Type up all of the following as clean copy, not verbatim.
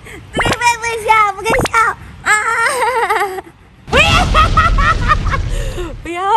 这个不可以笑，不可以笑啊！不要，不要！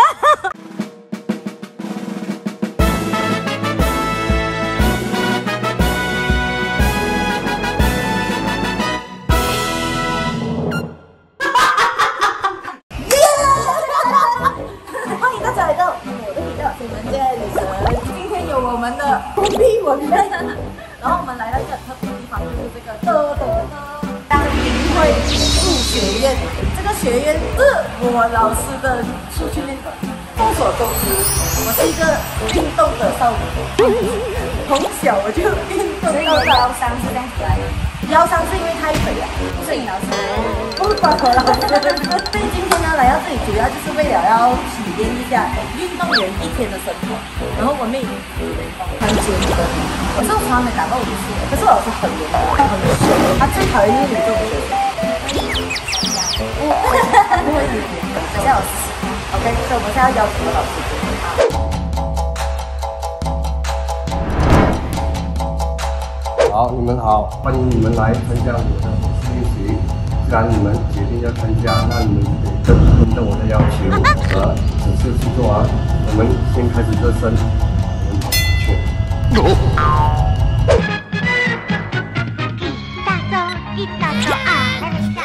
欢迎大家来到我的频道，我们家女神。今天有我们的封闭文妹，然后我们来到一个特别的地方，就是这个张明慧数学院。这个学院是我老师的数训练课。众所周知，我是一个运动的少女，从小我就运动到大。腰伤是这样子来的，腰伤是因为太肥了，不是你老师，不是我老师。所以今天呢来到这里，主要就是为了要体验一下运动员一天的生活。然后我妹很坚持，可是我从来没打过武术，可是老师很严格，很凶，他最讨厌就是女动学生。不会女，等下老师。OK， 所以我们现在要邀请老师。 好，你们好，欢迎你们来参加我的练习。既然你们决定要参加，那你们得遵照我的要求和指示去做啊。我们先开始热身，我们去。 一大招啊！还没下。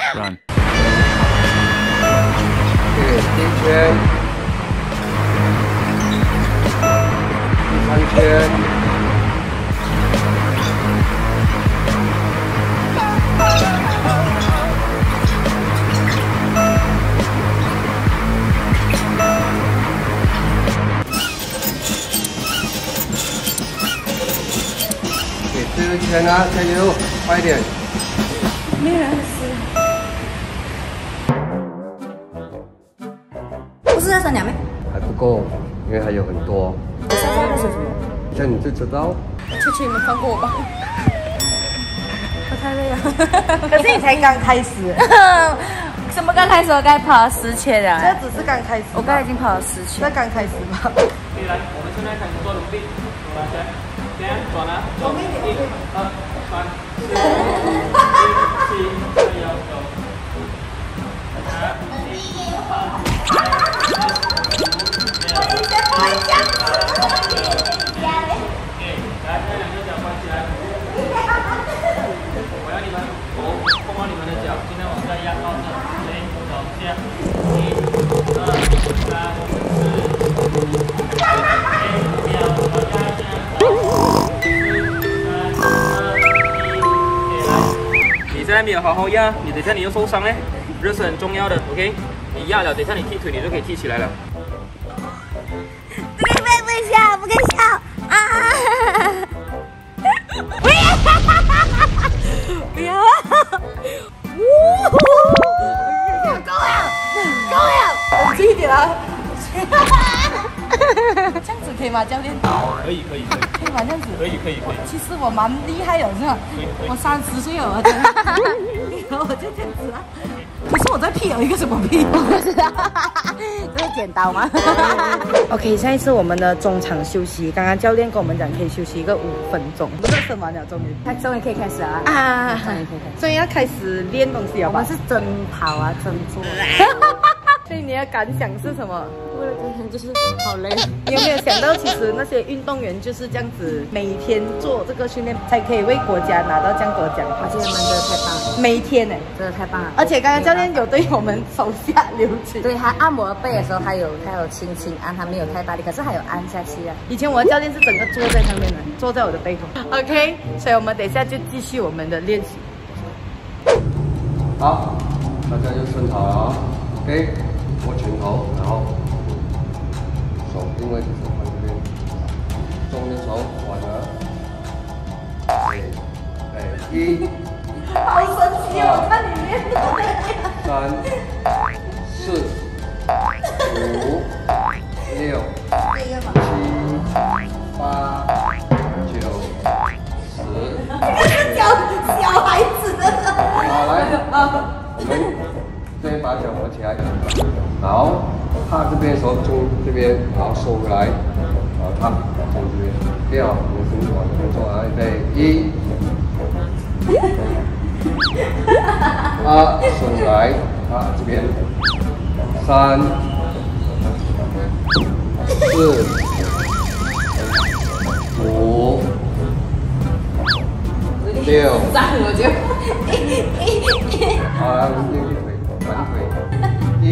对，第一圈，第三圈。最后一圈啊，加油，快一点！ 没人死。不是要三两妹？ 还不够，因为还有很多。 我现在在说什么？ 这样你就知道。 秋秋，你们放过我吧。我太累了。可是你才刚开始。什么刚开始？我刚才跑了10圈了。这只是刚开始。我刚才已经跑了10圈。这刚开始吧。 来，我们现在开始做努力，来，这样转啊，左1、2、3、4、5、6、7、8、9、10。来，这2个脚关起来。我要你们头碰到你们的脚，尽量往下压，到这，走下。1、2、3、4、5、6、7、8、9、10。你现在没有好好压，你等一下你又受伤嘞。热身很重要的 ，OK？ 你压了，等一下你踢腿，你就可以踢起来了。 这个不可以笑，不可以笑啊！不要！不要！够了，够了，冷静一点啊！这样子可以吗，教练？ 可以可以吗？这样子？ 可以。 其实我蛮厉害的，是吧？我30岁了，真的。然后我就这样子啊。可是我在屁有一个什么屁？我不知道，这是剪刀吗？OK， 现在是我们的中场休息。刚刚教练跟我们讲可以休息一个5分钟。我们热身完了，终于可以开始啊！终于可以开始，终于要开始练东西了吧？我们是真跑啊，真做。所以你的感想是什么？我的感想就是好累。你有没有想到，其实那些运动员就是这样子，每天做这个训练，才可以为国家拿到这样多奖牌？我觉得他们真的太棒了，每一天呢，真的太棒了。而且刚刚教练有对我们手下留情，对他按摩背的时候，他有轻轻按，他没有太大力，可是还有按下去啊。以前我的教练是整个坐在上面的，坐在我的背后。OK， 所以我们等一下就继续我们的练习。 好，大家就顺好了啊 ，OK。握拳头，然后手定位就是放这边，中间手转了，1， 好神奇哦！我看里面 3、4、5、6、7、8、9、10。小孩子的。好，来，我们先把脚合起来。好，踏这边的时候从这边，然后收回来，然后踏从这边，不要，我们先往这边做，来，预备，1。 手来，这边，3、4、5、6。 我就。 好，来，我们练腿，反腿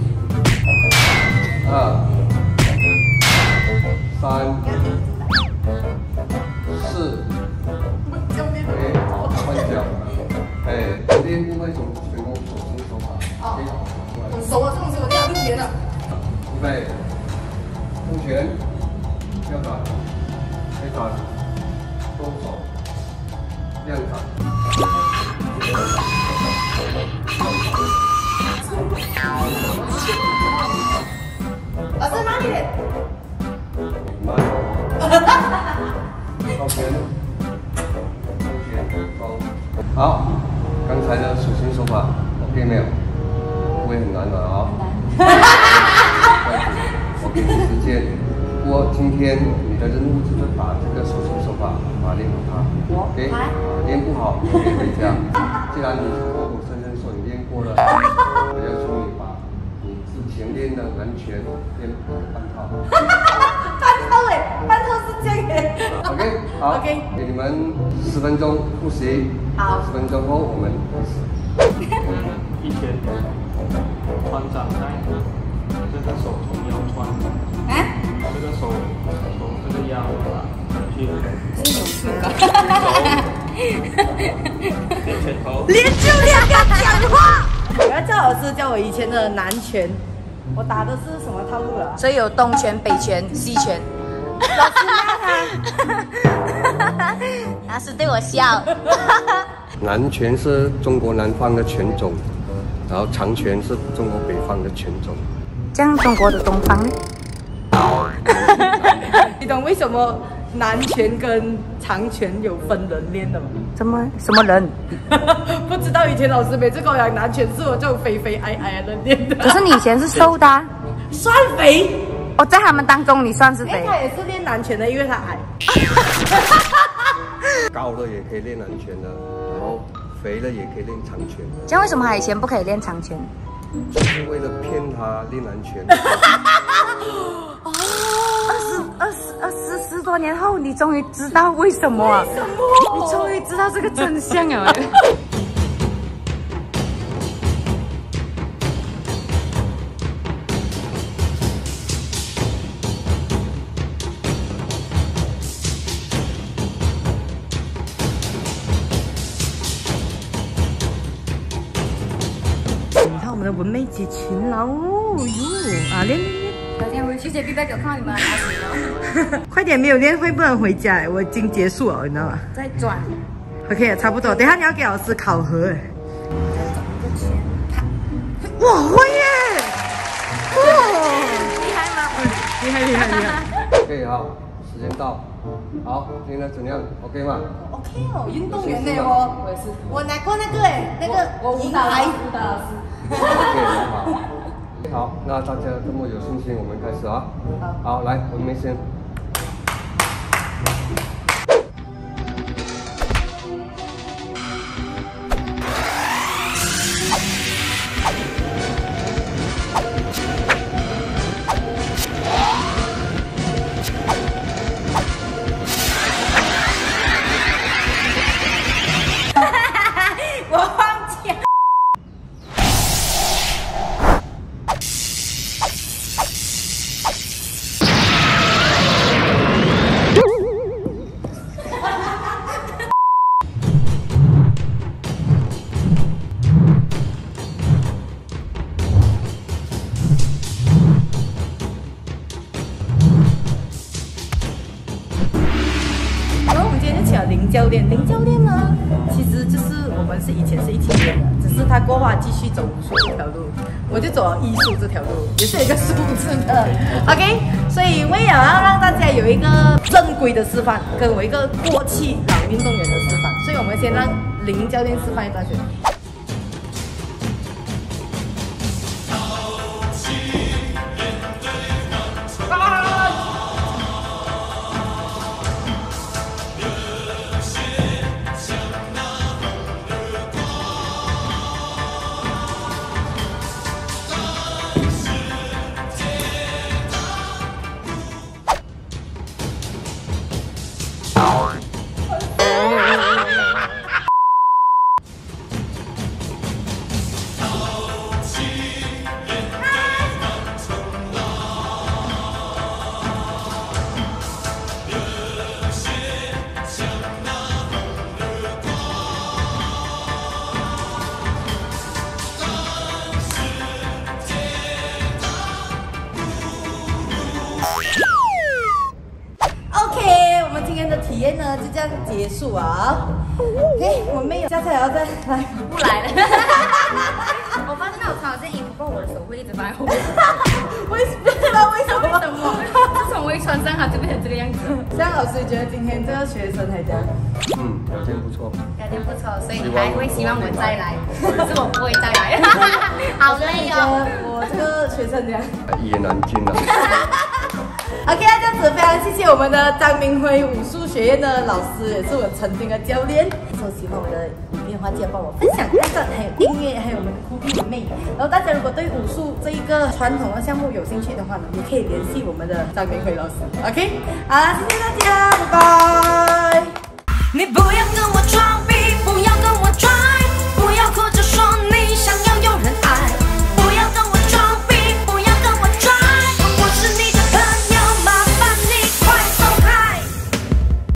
，1、2、3、4。OK， 好，换脚。练另外一种全功手心手法。 我熟了，这种是我练6年了。 预备，重拳，跳转，飞转，收手，亮掌。 老师哪里？ 慢。靠前，中前，高。好，刚才的手心手法 OK 没有？不会很难的啊。我给你时间。不过今天你的任务就是把这个手心手法把它练好它。OK， 练不好可以回家。既然你口口声声说你练过了，我要求你把你之前练的南拳练半套。 半套哎，半套是这样哎。 OK， 好 ，OK， 给你们10分钟复习。 好 ，10分钟后我们开始。 一拳穿掌带，这个手从腰穿，这个手从这个腰上去， 真有趣啊！ 练拳头， 连就2个讲话。我要叫老师教我以前的南拳，我打的是什么套路了？ 所以有东拳、北拳、西拳。 老师骂他， 老师对我笑。 南拳是中国南方的拳种，然后长拳是中国北方的拳种。 这样中国的东方呢？ 你懂为什么南拳跟长拳有分人练的吗？ 什么人？ 不知道，以前老师每次跟我讲南拳是我这种肥肥矮矮的练的。 可是你以前是瘦的啊。 算肥。 哦，在他们当中你算是肥。 他也是练南拳的，因为他矮。 高的也可以练南拳的，然后肥的也可以练长拳。 这样为什么他以前不可以练长拳？ 就是为了骗他练南拳。 10多年后，你终于知道为什么啊？ 为什么？ 你终于知道这个真相了。 你看我们的文妹姐勤劳哦哟啊，练。 昨天回去姐必带给我看到你们拿快点，没有练会不能回家，我已经结束了，你知道吗？ 再转。 OK， 差不多。等一下你要给老师考核哎。哇，会耶！哇， 厉害吗？ 厉害厉害厉害。 OK， 好，时间到。好，现在怎样 ？OK 吗 OK 哦，运动员呢我也是，我拿过那个哎，那个银牌舞蹈老师。 OK， 好。好，那大家这么有信心，我们开始啊。好，来，我们先。 我忘记了。然后我们今天就请了林教练，林教练呢，其实就是我们以前是一起练的，只是他过后继续走武术这条路，我就走了艺术这条路，也是一个数字的。OK， 所以为了要让大家有一个正规的示范，跟我一个过气老运动员的示范，所以我们先让林教练示范一段先。 结束啊。OK， 我妹下次还要再来， 不来了。我发现那我穿这件衣服过后，我的手会一直放在后面。 为什么？不知道为什么？ 自从我一穿上它就变成这个样子。 向老师觉得今天这个学生还这样？ 表现不错， 表现不错，所以你还会希望我再来，可是我不会再来。好累哦。 我这个学生这样。 一言难尽了。 OK， 这样子非常谢谢我们的张明辉武术学院的老师，也是我曾经的教练。如果喜欢我的影片的话，记得帮我分享、按赞，还有订阅，还有我们的酷屁妹。然后大家如果对武术这一个传统的项目有兴趣的话呢，也可以联系我们的张明辉老师。OK， 好，谢谢大家，拜拜。你不要跟我